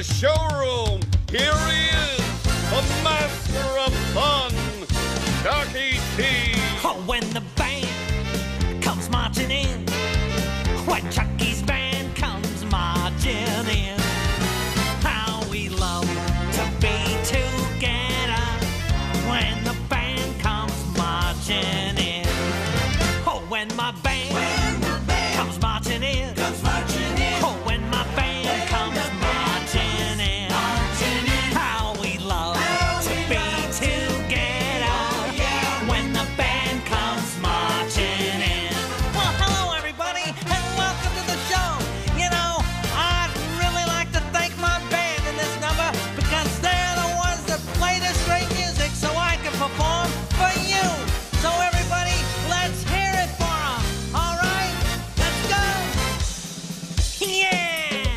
showroom. Here he is, the master of fun, Chucky T. Oh, when the band comes marching in, when Chucky's band comes marching in, how we love to be together when the band comes marching in. Oh, when my band comes marching in, oh, when my band comes marching in, how we love to be together when the band comes marching in. Well, hello everybody, and welcome to the show. You know, I'd really like to thank my band in this number because they're the ones that play this great music so I can perform for you. So everybody, let's hear it for them. All right, let's go. Yeah.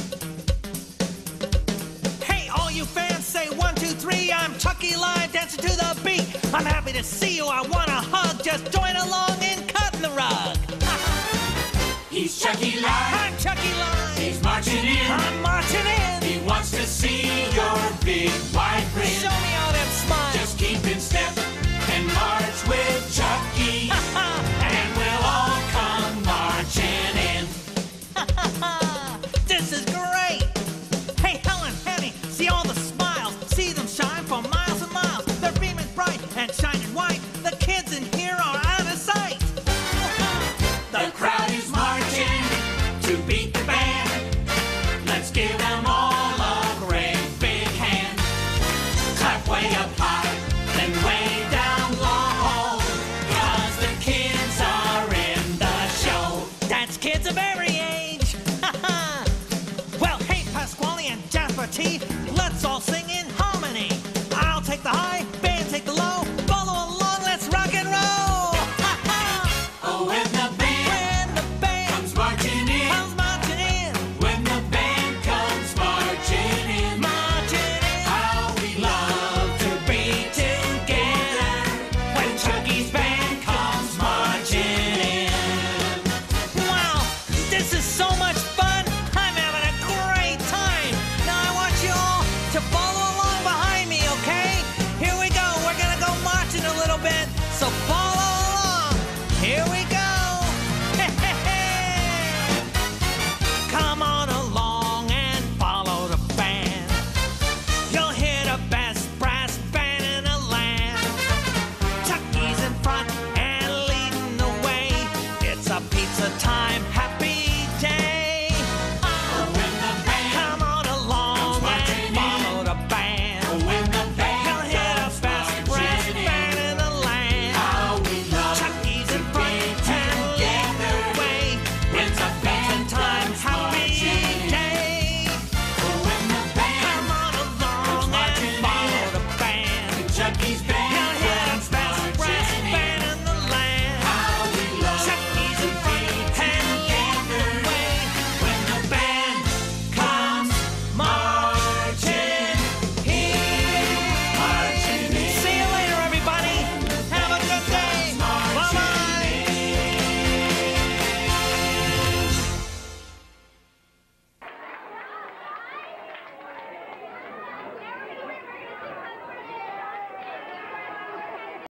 Hey, all you fans, say 1, 2, 3. I'm Chucky live dancing to the beat. I'm happy to see you. I want a hug. Just join along and cut the rug. He's Chucky Live. I'm Chucky live. He's marching in. I'm marching in. He wants to see your big wide grin. Show me all them smiles. Just keep in step and march with Chucky, and we'll all come marching in. This is great. Hey, Helen, Henny, see all the smiles. See them shine for miles and miles. They're beaming bright and shining white. The kids in here are out of sight. The crowd is marching to beat the band. Let's give them all a great big hand. Clap way up high.